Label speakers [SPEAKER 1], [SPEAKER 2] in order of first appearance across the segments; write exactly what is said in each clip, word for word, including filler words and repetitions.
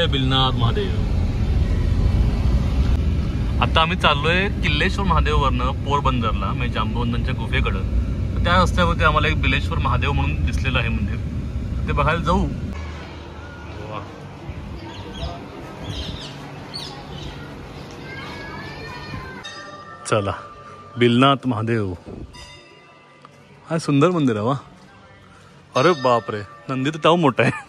[SPEAKER 1] जय बिलनाथ महादेव. आता आम्ही चाललोय किल्लेश्वर महादेववरनं पोरबंदरला, म्हणजे जांबुवंतांच्या गुफेकडं. त्या रस्त्यावरती आम्हाला एक बिलेश्वर महादेव म्हणून दिसलेलं आहे मंदिर, ते बघायला जाऊ. चला, बिलनाथ महादेव. हा सुंदर मंदिर आहे वा. अरे बापरे, नंदी तर ताव मोठा आहे.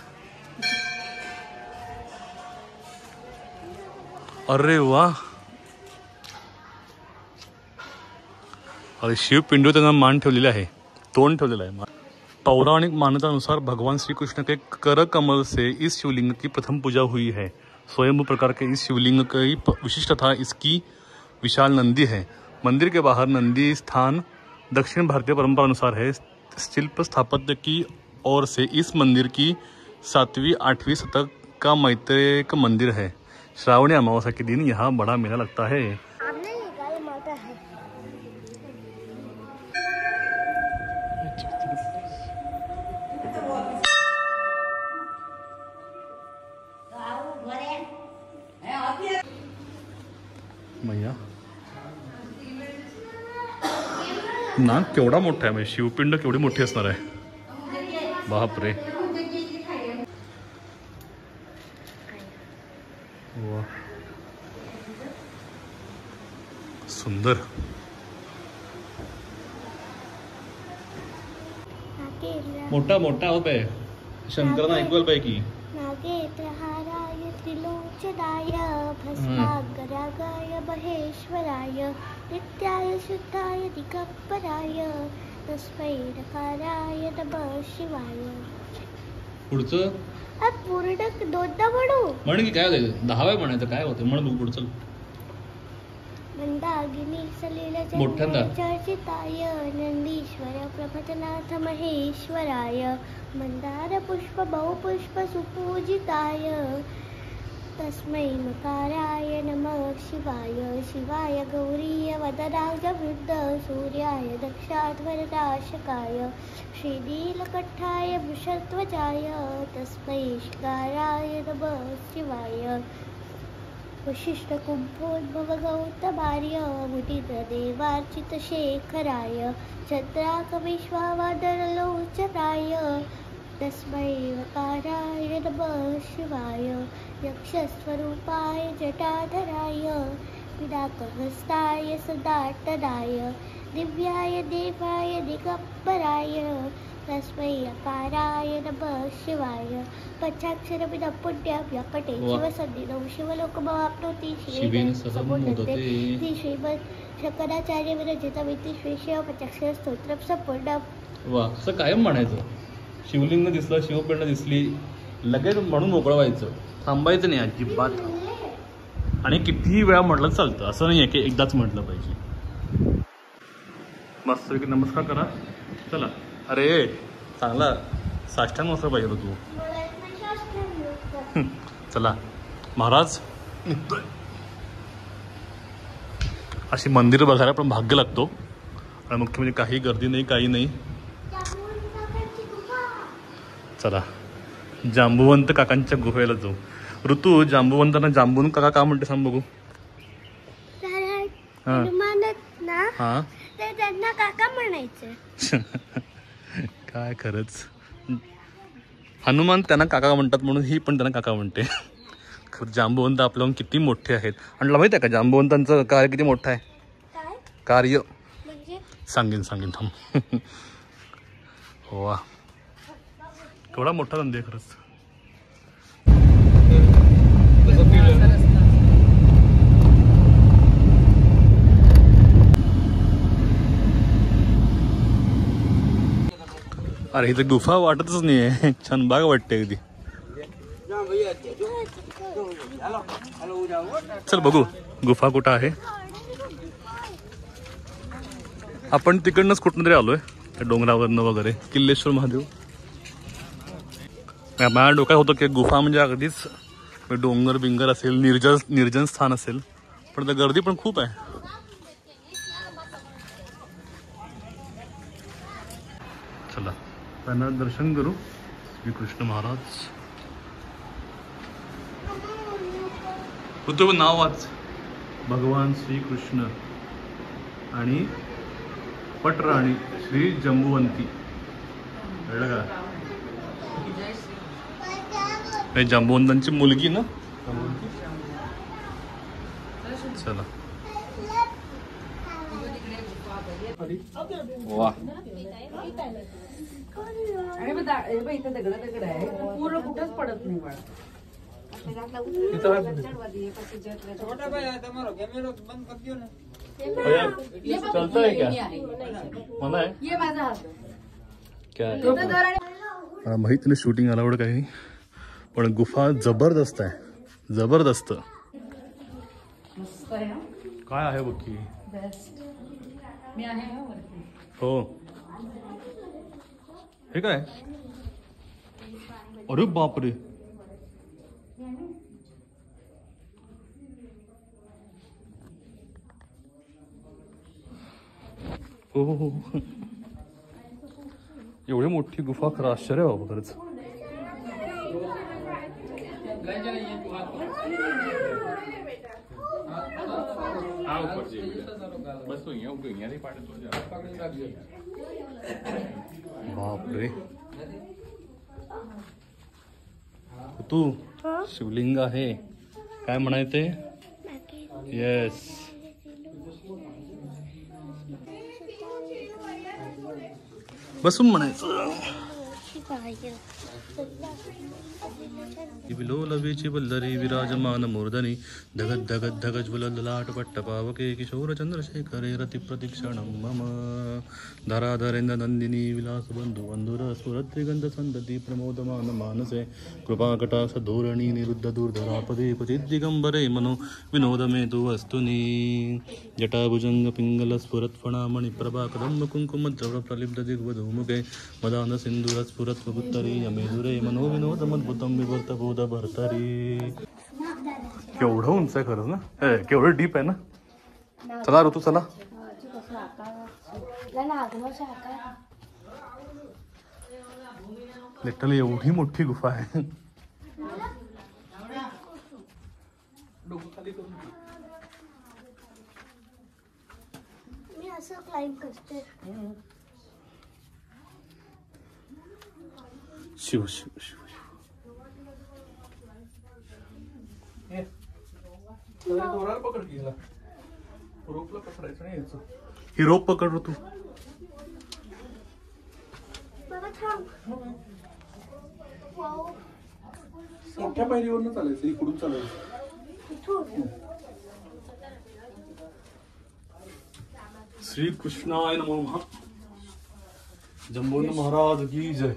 [SPEAKER 1] अरे वा, अरे शिवपिंडीवर त्यांना मान ठेवलेले आहे, तोंड ठेवलेलं आहे. पौराणिक मान्यतानुसार भगवान श्री कृष्ण के कर कमल से इस शिवलिंग की प्रथम पूजा हुई है. स्वयंभू प्रकार के इस शिवलिंग की विशिष्टता इसकी विशाल नंदी है. मंदिर के बाहर नंदी स्थान दक्षिण भारतीय परंपरा अनुसार है. शिल्प स्थापत्य की ओर से इस मंदिर की सातवीं आठवीं शतक का मैत्रेयक मंदिर है. श्रावणी अमावस्या के दिन यहाँ बड़ा मेला लगता है. मैया नाक केवढा मोठा आहे, म्हणजे शिवपिंड केवढी मोठी असणार आहे. बापरे, वा सुंदर. मोठा मोठा होत आहे. शंकरांना ऐकवायला पाहिजे की
[SPEAKER 2] त्रिलोचनाय भस्मागरागाय महेश्वराय नित्याय शुद्धाय दिगंबराय तस्मै नकाराय नमः शिवाय.
[SPEAKER 1] पुढचं
[SPEAKER 2] पूर्ण दोनदा म्हणू
[SPEAKER 1] म्हण की काय होतं, दहा वेळा म्हणायचं काय होतं म्हण बघ पुढचं.
[SPEAKER 2] मंदागिनी सलिल
[SPEAKER 1] मोठ्यांदा
[SPEAKER 2] चर्चिताय नंदीश्वर प्रभतनाथ महेश्वराय मंदार पुष्प बहुपुष्प सुपूजिताय तस्मै मकाराय नमः शिवाय. शिवाय गौरीय वदनाय वृद्ध सूर्याय दक्षाध्वरनाशकाय श्रीनीलकंठाय वृषध्वजाय तस्मै शिकाराय नमः शिवाय. वशिष्ठ कुंभोद्भव गौतमार्य मुदित देवार्चित शेखराय चंद्राक विश्वावदरलोचनाय तस्मै वकाराय नमः शिवाय. यक्षस्वरूपाय जटाधराय पिनाकहस्ताय सदाटनाय दिव्याय देवाय दिगंबराय तस्मै अकाराय नमः शिवाय. पंचाक्षरमिदं पुण्यं व्यापटे शिवसन्निधौ शिवलोकमाप्नोति शिवेन सह मोदते. श्रीमद् शंकराचार्य विरचितमिति श्रीशिव पंचाक्षर स्तोत्रं संपूर्णं.
[SPEAKER 1] वा, असं कायम म्हणायचं. शिवलिंग दिसलं, शिवपिंड दिसली, लगेच म्हणून मोकळं व्हायचं, थांबायचं नाही अजिबात. आणि कितीही वेळा म्हटलं चालतं, असं नाही आहे की एकदाच म्हटलं पाहिजे. मस्त की नमस्कार करा. चला. अरे चांगला साष्टांग असं पाहिजे तू. चला महाराज निघतोय. अशी मंदिर बघायला पण भाग्य लागतो. आणि मुख्य म्हणजे काही गर्दी नाही, काही नाही. चला जांबुवंत काकांच्या गुहेला जाऊ. ऋतू जांबुवंतांना जांबून काका का म्हणते सांग बघू. हा
[SPEAKER 2] त्यांना काका म्हणायचं.
[SPEAKER 1] काय खरंच, हनुमान त्यांना काका म्हणतात म्हणून ही पण त्यांना काका म्हणते. खरं जांबुवंत आपल्याहून किती मोठे आहेत. आणि तुला माहिती आहे का जांबुवंतांचं कार्य किती मोठं आहे? कार्य सांगेन सांगेन थांब. वा, केवढा मोठा धंदे खरंच. अरे इथं गुफा वाटतच नाही आहे, छान बाग वाटते अगदी. चल बघू गुफा कुठं आहे. आपण तिकडनंच कुठून तरी आलोय, त्या डोंगरावरनं वगैरे. किल्लेश्वर महादेव. माझ्या डोक्यात होतं की गुफा म्हणजे अगदीच डोंगर बिंगर असेल, निर्जन निर्जन स्थान असेल, पण त्या गर्दी पण खूप आहे. चला त्यांना दर्शन करू. श्री कृष्ण महाराज. ऋतू नाव वाच. भगवान श्रीकृष्ण आणि पटराणी श्री जंबुवंती. कळलं का? जांबुवंतांची मुलगी ना. चला वा.
[SPEAKER 3] इथं दगड दगड आहे पूर्ण कुठंच पडत नाही बाळा.
[SPEAKER 1] चलता है क्या? मना है
[SPEAKER 3] ये माझा हात
[SPEAKER 1] क्या? मला माहित नाही शूटिंग अलाउड काही, पण गुफा जबरदस्त आहे. जबरदस्त
[SPEAKER 3] मस्त आहे.
[SPEAKER 1] काय आहे बघ की.
[SPEAKER 3] बेस्ट. मी आहे ना वरती.
[SPEAKER 1] हो. हे काय? अरे बापरे. हो हो हो. एवढी मोठी गुफा. खरं आश्चर्य आहे बाबा खरंच. बापरे. तू शिवलिंग आहे काय म्हणायचे? येस. बसून म्हणायचं. विलोलवेची वल्लरी विराजमान मूर्धनी धगत धगत धगज्वल ललाट पट्टपावके किशोर चंद्रशेखरे रति प्रतीक्षणं मम धराधरेन्द्र नंदिनी विलास बंधु बंधुर स्फुरत्रिगंध संदति प्रमोदमान मानसे कृपा कटाक्ष धोरणी निरुद्ध दूरधरापदे क्वचित् दिगंबरे मनो विनोद मे तु वस्तुनि जटाभुजंग पिंगल स्फुरत् फणामणि प्रभा कदम्ब कुंकुम द्रव प्रलिप्त दिग्वधूमुखे मदान सिंधुर स्फुरत् उत्तरी यमेदुरे मनो विनोद मद्भुतम विवर्त बोध भरतारी. केवढं उंच आहे खरंच ना. केवढं डीप आहे ना. चला ऋतू चला. लिटरली एवढी मोठी गुफा आहे.
[SPEAKER 2] मी असं क्लाइंब करते.
[SPEAKER 1] शिव शिव शिव. ही रोप पकड तू.
[SPEAKER 4] मोठ्या पायरीवरून चालायचं. इकडून चालायचं.
[SPEAKER 1] श्री कृष्णाय नमः. जंबुवंत महाराज की जय.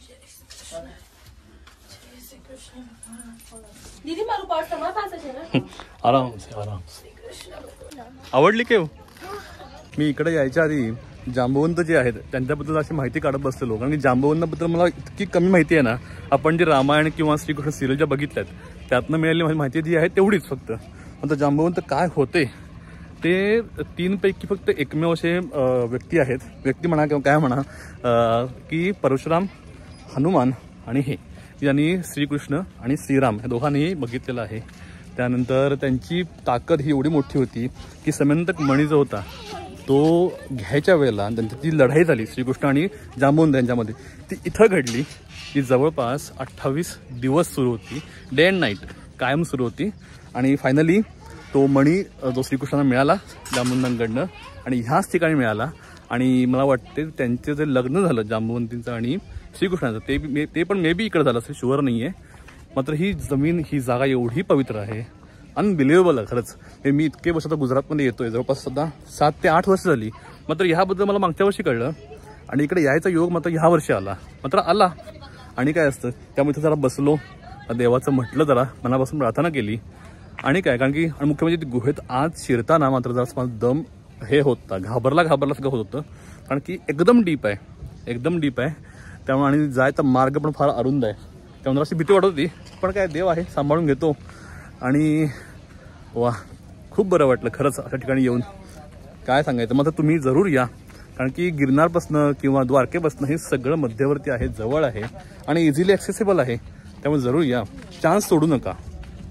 [SPEAKER 3] दीदी मारू पास तुम्हाला पास आहे ना.
[SPEAKER 1] आराम से आराम से. आवडली केव. मी इकडे यायच्या आधी जांबुवंत जे आहेत त्यांच्याबद्दल अशी माहिती काढत बसलेलो, कारण की जांबुवंताबद्दल मला इतकी कमी माहिती आहे ना. आपण जे रामायण किंवा श्रीकृष्ण सिरियल ज्या बघितल्यात त्यातनं मिळालेली माहिती जी आहे तेवढीच फक्त. आता जांबुवंत काय होते ते तीनपैकी फक्त एकमेव असे व्यक्ती आहेत. व्यक्ती म्हणा किंवा काय म्हणा की परशुराम, हनुमान आणि हे यांनी श्रीकृष्ण आणि श्रीराम या दोघांनीही बघितलेलं आहे. त्यानंतर त्यांची ताकद ही एवढी मोठी होती की समंतक मणी जो होता तो घ्यायच्या वेळेला त्यांची जी लढाई झाली श्रीकृष्ण आणि जांबुवंत यांच्यामध्ये ती इथं घडली. ती जवळपास अठ्ठावीस दिवस सुरू होती. डे अँड नाईट कायम सुरू होती. आणि फायनली तो मणी जो श्रीकृष्णांना मिळाला जांबुवंतांकडनं आणि ह्याच ठिकाणी मिळाला. आणि मला वाटते त्यांचे जे लग्न झालं जांबुवंतींचं आणि श्रीकृष्णाचं ते मे ते पण मे बी इकडे झालं असेल, शुअर नाही आहे. मात्र ही जमीन ही जागा एवढी पवित्र आहे, अनबिलिव्हेबल आहे खरंच. हे मी इतके वर्ष आता गुजरातमध्ये येतोय, जवळपास सध्या सात ते आठ वर्ष झाली. मात्र ह्याबद्दल मला मागच्या वर्षी कळलं आणि इकडे यायचा योग मात्र ह्या वर्षी आला. मात्र आला आणि काय असतं त्यामुळे इथं जरा बसलो, देवाचं म्हटलं, जरा मनापासून प्रार्थना केली आणि काय, कारण की मुख्य म्हणजे गुहेत आज शिरताना मात्र जरा मला दम हे होता, घाबरला घाबरला सगळं होत होतं. कारण की एकदम डीप आहे, एकदम डीप आहे. त्यामुळे आणि जायचा मार्ग पण फार अरुंद आहे. त्यामुळे अशी भीती वाटत होती, पण काय देव आहे सांभाळून घेतो. आणि वा खूप बरं वाटलं खरंच अशा ठिकाणी येऊन. काय सांगायचं, मात्र तुम्ही जरूर या, कारण की गिरनारपासनं किंवा द्वारकेपासनं हे सगळं मध्यवर्ती आहे, जवळ आहे आणि इझिली ॲक्सेसिबल आहे. त्यामुळे जरूर या, चान्स सोडू नका.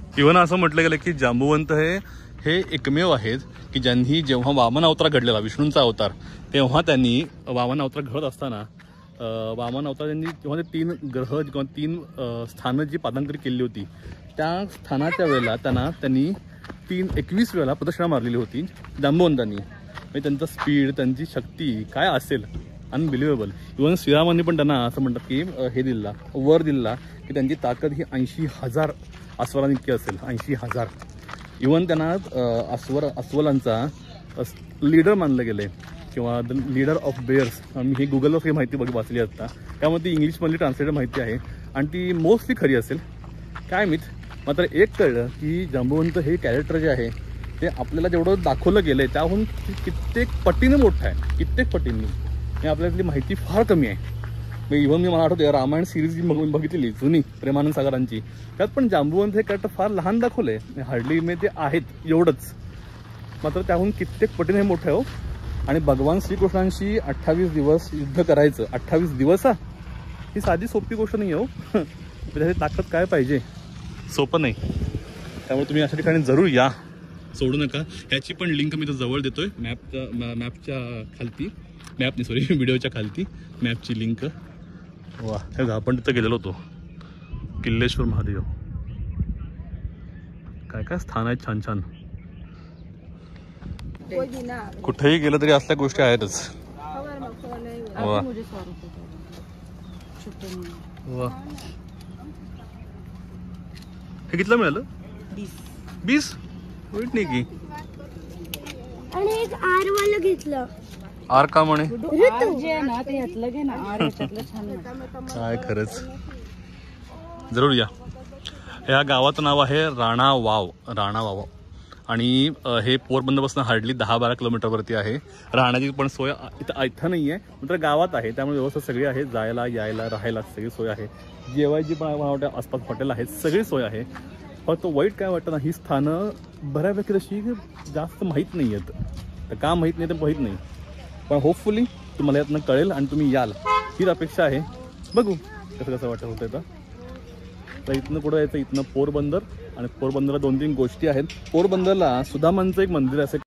[SPEAKER 1] इव्हन असं म्हटलं गेलं की जांबुवंत हे हे एकमेव आहेत की ज्यांनी जेव्हा वामन अवतार घडलेला विष्णूंचा अवतार तेव्हा त्यांनी वामन अवतार घडत असताना वामन अवतार त्यांनी जेव्हा ते तीन ग्रह किंवा तीन स्थानं जी पादांतरी केली होती त्या स्थानाच्या वेळेला त्यांना त्यांनी तीन एकवीस वेळेला प्रदक्षिणा मारलेली होती जांबुवंतांनी. म्हणजे त्यांचं स्पीड त्यांची शक्ती काय असेल अनबिलिव्हेबल. इव्हन श्रीरामांनी पण त्यांना असं म्हणतात की हे दिला वर दिला की त्यांची ताकद ही ऐंशी हजार अस्वलांइतकी असेल. ऐंशी हजार. इव्हन त्यांना अस्वर अस्वलांचा लीडर मानलं गेलं आहे किंवा द लीडर ऑफ बेअर्स. मी ही गुगलवर काही माहिती बघ वाचली असता त्यामध्ये ती इंग्लिशमधली ट्रान्सलेटेड माहिती आहे आणि ती मोस्टली खरी असेल काय मिथ. मात्र एक कळलं की जांबुवंत हे कॅरेक्टर जे आहे ते आपल्याला जेवढं दाखवलं गेलं आहे त्याहून कित्येक पटीने मोठं आहे. कित्येक पटींनी हे आपल्यातली माहिती फार कमी आहे. मग इव्हन मी मला आठवते रामायण सिरीज जी बघून बघितलेली जुनी प्रेमानंद सागरांची त्यात पण जांबुवंत हे कॅरेक्टर फार लहान दाखवलं आहे. हार्डली मे ते आहेत एवढंच. मात्र त्याहून कित्येक पटीने मोठं आहे हो. आणि भगवान श्रीकृष्णांशी अठ्ठावीस दिवस युद्ध करायचं. अठ्ठावीस दिवस हा ही साधी सोपी गोष्ट नाही हो. त्याची ताकद काय पाहिजे सोपं नाही. त्यामुळे तुम्ही अशा ठिकाणी जरूर या सोडू नका. ह्याची पण लिंक मी तर जवळ देतोय मॅपच्या मॅपच्या खालती. मॅप नाही सॉरी व्हिडिओच्या खालती मॅपची लिंक. वा हे आपण तिथं गेलेलो होतो किल्लेश्वर महादेव. काय काय स्थान आहेत छान छान. कुठेही गेलं तरी असल्या गोष्टी आहेतच. वा वा हे कितलं मिळालं. बीस वाईट नाही की.
[SPEAKER 2] आणि एक आर वाला घेतलं.
[SPEAKER 1] आर का म्हणे काय खरंच. जरूर या. ह्या गावाचं नाव आहे राणा वाव. राणा वाव. आणि हे पोरबंदरपासून हार्डली दहा बारा किलोमीटरवरती आहे. राहण्याची पण सोय इथं इथं नाही आहे मात्र गावात आहे. त्यामुळे व्यवस्था सगळी आहे. जायला यायला राहायला सगळी सोय आहे. जेवायची पण मला वाटतं आसपास हॉटेल आहेत. सगळी सोय आहे. फक्त वाईट काय वाटतं ना ही स्थानं बऱ्यापैकी तशी जास्त माहीत नाही आहेत. तर का माहीत नाही तर माहीत नाही पण होपफुली तुम्हाला यातनं कळेल आणि तुम्ही याल हीच अपेक्षा आहे. बघू कसं कसं वाटत होतं. तर इथनं कुठं यायचं इथनं पोरबंदर आणि पोरबंदरला दोन तीन गोष्टी आहेत. पोरबंदरला सुदामांचं एक मंदिर असेल